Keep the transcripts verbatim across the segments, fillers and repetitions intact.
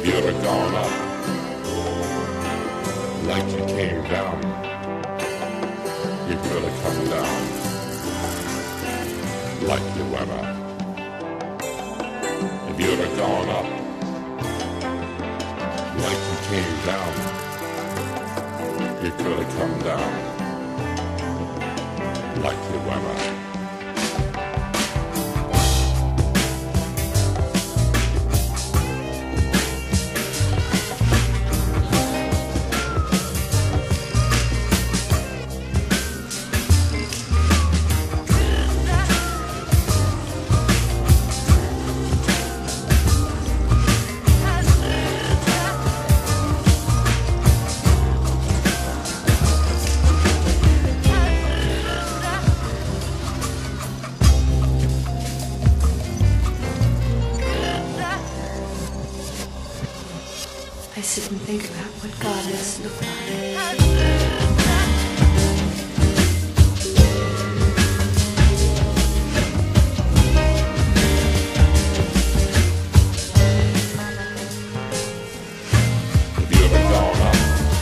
Have you ever gone up like you came down? You could have come down like you went up. Have you ever gone up like you came down? You could have come down like you went up. I sit and think about what godless look like. Have you ever gone up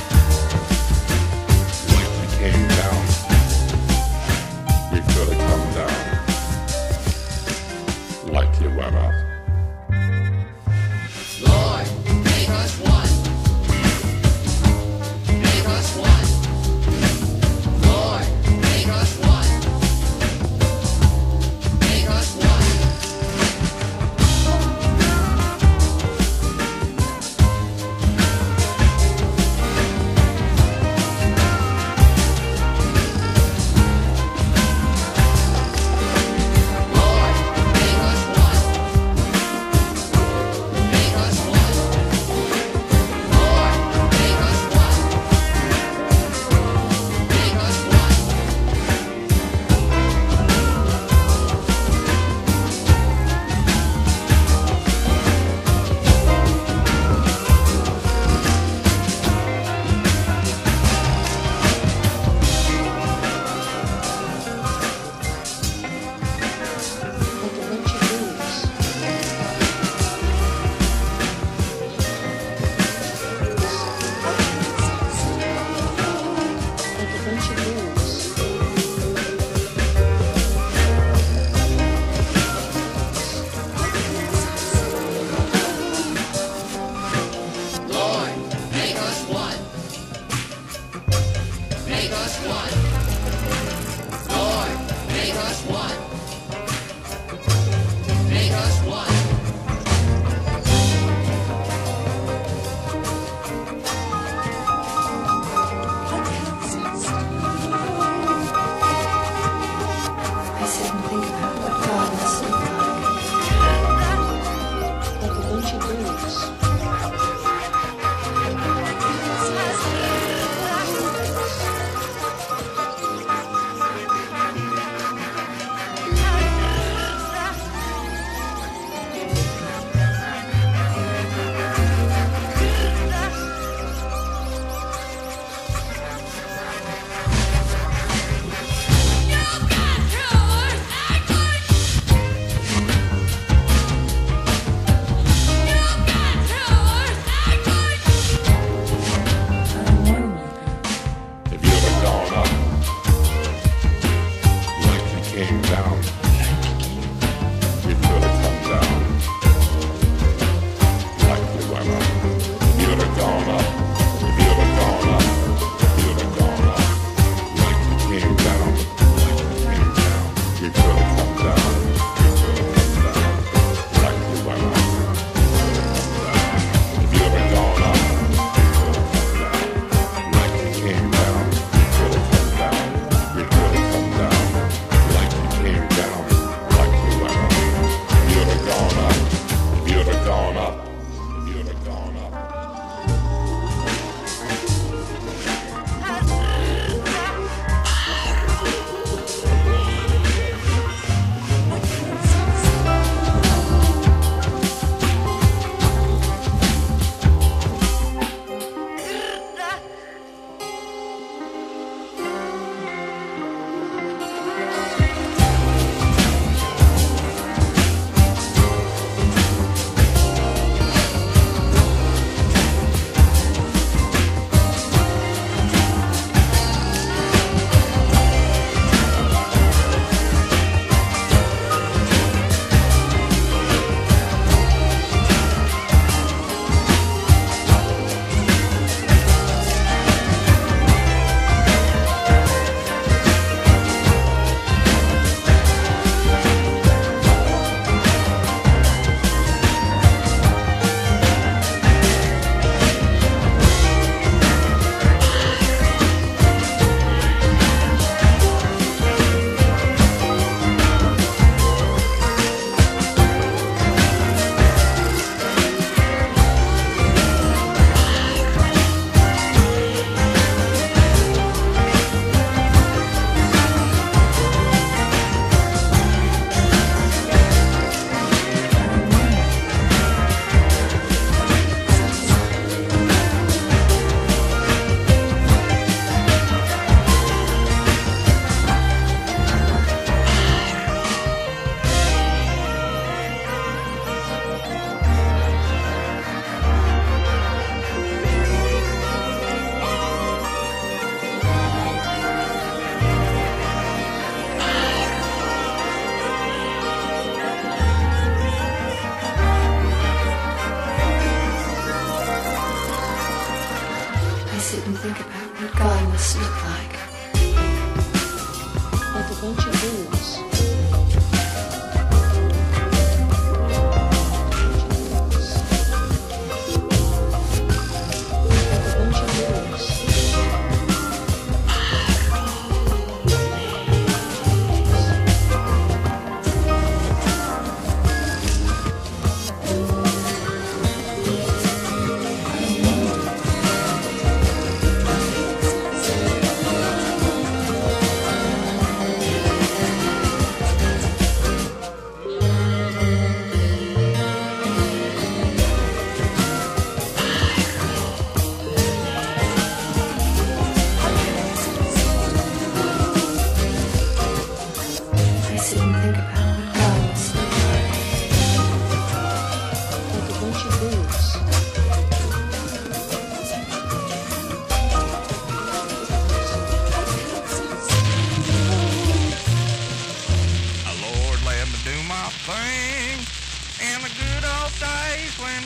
like you came down? You could have come down like you went up. Lord, make us one. Make us one.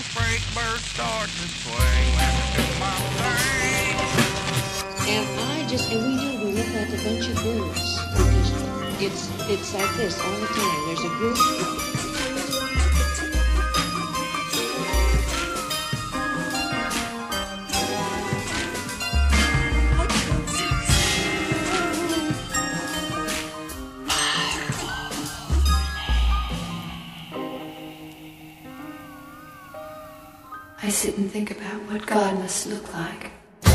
break, burst, start to swing. Let me do my thing. And I just, and we do, we look like a bunch of birds. Because it's, it's like this all the time. There's a group. I sit and think about what God must look like.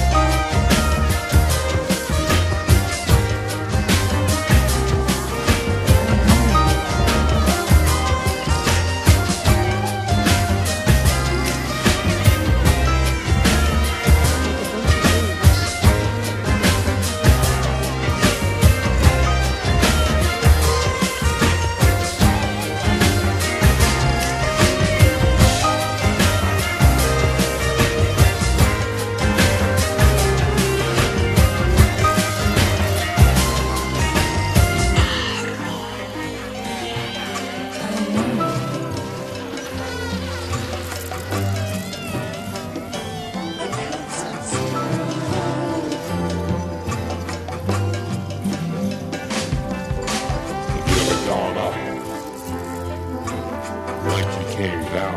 Like you came down,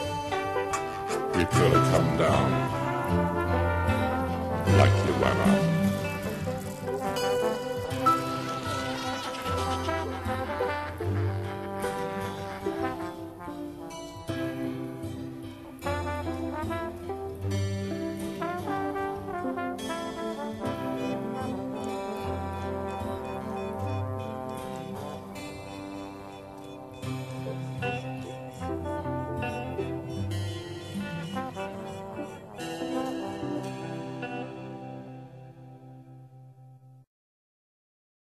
you could have come down like you went up.